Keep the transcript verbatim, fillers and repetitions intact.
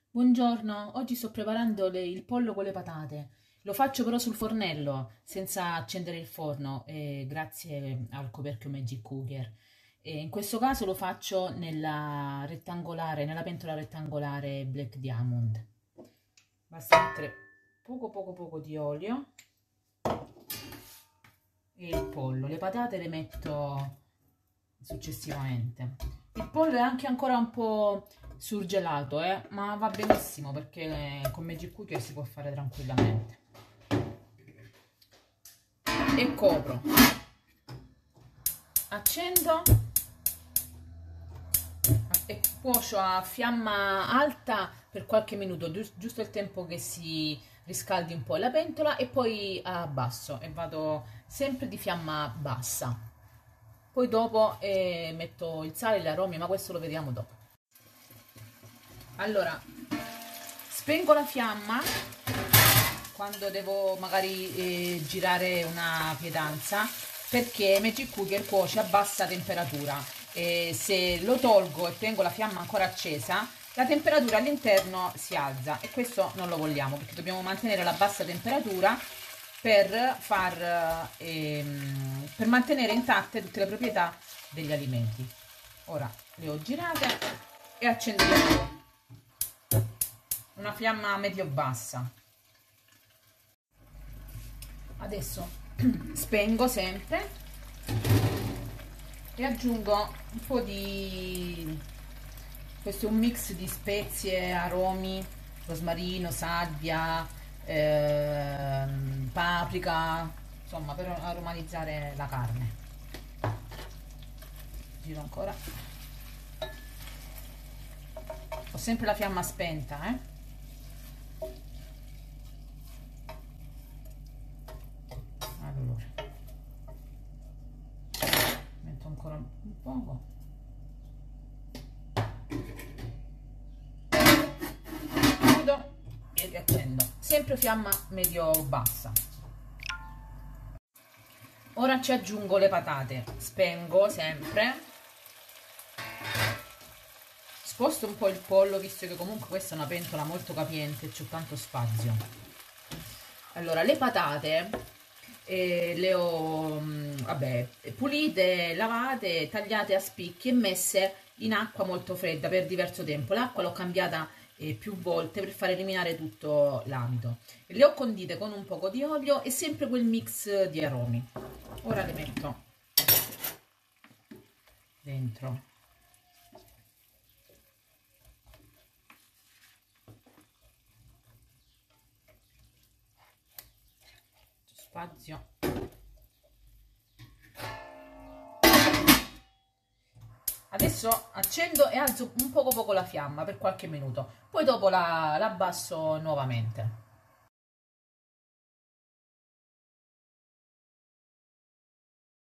Buongiorno, oggi sto preparando le- il pollo con le patate. Lo faccio però sul fornello, senza accendere il forno, eh, grazie al coperchio Magic Cooker. E in questo caso lo faccio nella rettangolare, nella pentola rettangolare Black Diamond. Basta mettere poco poco poco di olio e il pollo. Le patate le metto successivamente. Il pollo è anche ancora un po' surgelato, eh, ma va benissimo perché con Magic Cooker si può fare tranquillamente. E copro, accendo e cuocio a fiamma alta per qualche minuto, giusto il tempo che si riscaldi un po' la pentola, e poi abbasso e vado sempre di fiamma bassa. Poi dopo eh, metto il sale e gli aromi, ma questo lo vediamo dopo. Allora, spengo la fiamma quando devo magari eh, girare una pietanza, perché Magic Cooker cuoce a bassa temperatura e se lo tolgo e tengo la fiamma ancora accesa, la temperatura all'interno si alza e questo non lo vogliamo, perché dobbiamo mantenere la bassa temperatura per, far, ehm, per mantenere intatte tutte le proprietà degli alimenti. Ora le ho girate e accendiamo una fiamma medio-bassa. Adesso spengo sempre e aggiungo un po' di... questo è un mix di spezie, aromi, rosmarino, salvia, ehm, paprika, insomma, per aromatizzare la carne. Giro ancora. Ho sempre la fiamma spenta, eh? Allora, metto ancora un poco. Chiudo e riaccendo. Sempre fiamma medio-bassa. Ora ci aggiungo le patate. Spengo sempre. Sposto un po' il pollo, visto che comunque questa è una pentola molto capiente e c'è tanto spazio. Allora, le patate eh, le ho mh, vabbè, pulite, lavate, tagliate a spicchi e messe in acqua molto fredda per diverso tempo. L'acqua l'ho cambiata eh, più volte per far eliminare tutto l'amido. Le ho condite con un poco di olio e sempre quel mix di aromi. Ora le metto dentro spazio. Adesso accendo e alzo un poco poco la fiamma per qualche minuto, poi dopo la, la abbasso nuovamente.